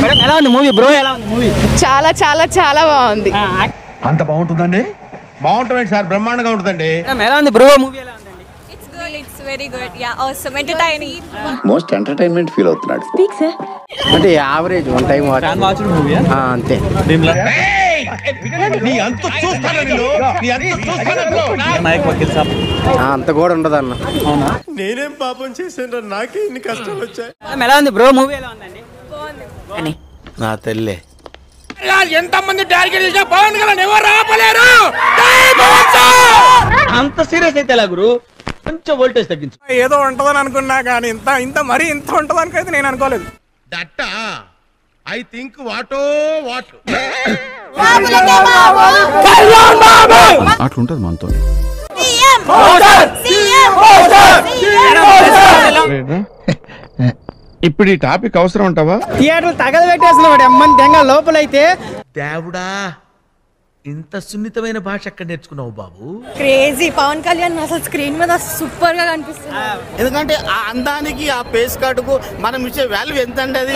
Madam ఎలా ఉంది movie? Bro ఎలా ఉంది మూవీ? చాలా చాలా చాలా బాగుంది. అంత బాగుంటుందండి? బాగుంటుంది సార్, బ్రహ్మాండంగా ఉంటుందండి. మేడం ఎలా ఉంది బ్రో మూవీ? ఎలా ఉందండి? It's very good. Yeah, awesome, entertaining. Most entertainment feel అవుతున్నాడు. అంటే average one time watch movie అంతే. అంత కూడా ఉండదు అన్న. నేనేం పాపం చేశాను, నాకే ఇన్ని కష్టాలు వచ్చాయి. ఎలా ఉంది బ్రో మూవీ? ఎలా ఉందండి? నా తల్లే ఎంతమంది టార్గెట్ చేసినా పవన్ కళ్యాణ్ ఎవరు ఆపలేరు. అంత సీరియస్ అయితే ఎలా గురు? కొంచెం వోల్టేజ్ తగ్గించు. ఏదో ఉంటదని అనుకున్నా కానీ ఇంత మరీ ఇంత ఉంటదని అయితే నేను అనుకోలేదు. దట్ ఐ థింక్ వాటో వాట్ అట్లుంటది మనతో. ఇప్పుడు ఈ టాపిక్ అవసరం ఉంటావా? థియేటర్ తగలబెట్టేస్తున్నాడు అమ్మని దెంగ లోపలైతే. దేవుడా, ఇంత సున్నితమైన భాష ఎక్కడ నేర్చుకున్నావు బాబు? Crazy. పవన్ కళ్యాణ్ అసలు స్క్రీన్ మీద సూపర్ గా కనిపిస్తుంది. ఎందుకంటే ఆ అందానికి ఆ పేస్ కార్డుకు మనం ఇచ్చే వాల్యూ ఎంత అండి? అది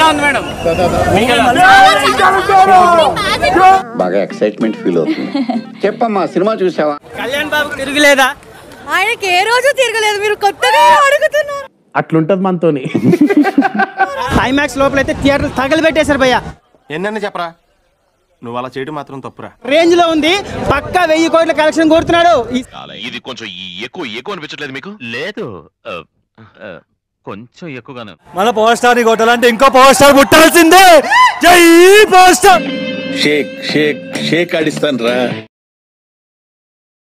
బాగా ఎక్సైట్మెంట్ ఫీల్ అవుతుంది. చెప్పమ్మా, సినిమా చూసావా? కళ్యాణ్ బాబుకి తిరుగులేదా? ఆయనకి ఏ రోజు తిరగలేదు, మీరు కొత్తగా అడుగుతున్నారు. అట్లుంటది మనతోని. క్లైమాక్స్ లోపలైతే థియేటర్ తగలబెట్టేశారు భయ్య. ఎన్నని చెప్పరా, నువ్వు అలా చేయడం మాత్రం తప్పురా. రేంజ్ లో ఉంది, పక్కా 1000 కోట్ల కలెక్షన్ కోరుతున్నాడు. ఇది కొంచెం ఎక్కువ అనిపించట్లేదు మీకు? లేదు, కొంచెం ఎక్కువగానే. మన పవర్ స్టార్ ని కొట్టాలంటే ఇంకో పవర్ స్టార్ పుట్టాల్సిందే. జై పవర్ స్టార్. షేక్ ఆడిస్తాను రా.